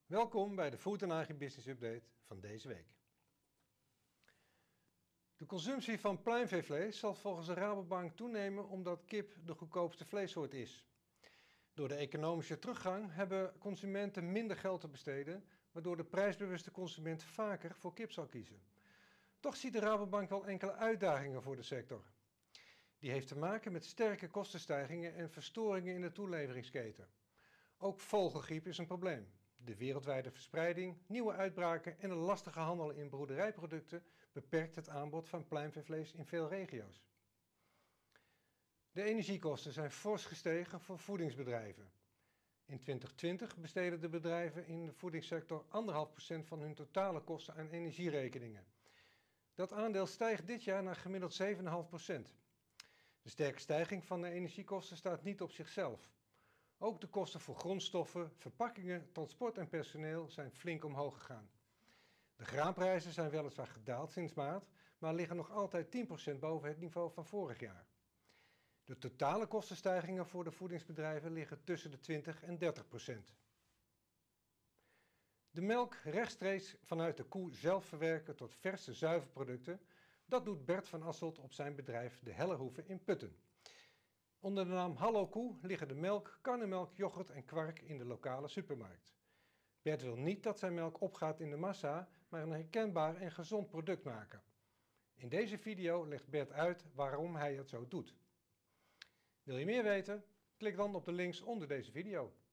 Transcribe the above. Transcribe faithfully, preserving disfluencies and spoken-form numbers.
Welkom bij de Food en Agribusiness Update van deze week. De consumptie van pluimveevlees zal volgens de Rabobank toenemen omdat kip de goedkoopste vleessoort is. Door de economische teruggang hebben consumenten minder geld te besteden, waardoor de prijsbewuste consument vaker voor kip zal kiezen. Toch ziet de Rabobank wel enkele uitdagingen voor de sector. Die heeft te maken met sterke kostenstijgingen en verstoringen in de toeleveringsketen. Ook vogelgriep is een probleem. De wereldwijde verspreiding, nieuwe uitbraken en een lastige handel in broederijproducten beperkt het aanbod van pluimveevlees in veel regio's. De energiekosten zijn fors gestegen voor voedingsbedrijven. In twintig twintig besteden de bedrijven in de voedingssector anderhalf procent van hun totale kosten aan energierekeningen. Dat aandeel stijgt dit jaar naar gemiddeld zeven komma vijf procent. De sterke stijging van de energiekosten staat niet op zichzelf. Ook de kosten voor grondstoffen, verpakkingen, transport en personeel zijn flink omhoog gegaan. De graanprijzen zijn weliswaar gedaald sinds maart, maar liggen nog altijd tien procent boven het niveau van vorig jaar. De totale kostenstijgingen voor de voedingsbedrijven liggen tussen de twintig en dertig procent. De melk rechtstreeks vanuit de koe zelf verwerken tot verse zuivelproducten, dat doet Bert van Asselt op zijn bedrijf De Hellerhoeve in Putten. Onder de naam Hallo Koe liggen de melk, karnemelk, yoghurt en kwark in de lokale supermarkt. Bert wil niet dat zijn melk opgaat in de massa, maar een herkenbaar en gezond product maken. In deze video legt Bert uit waarom hij het zo doet. Wil je meer weten? Klik dan op de links onder deze video.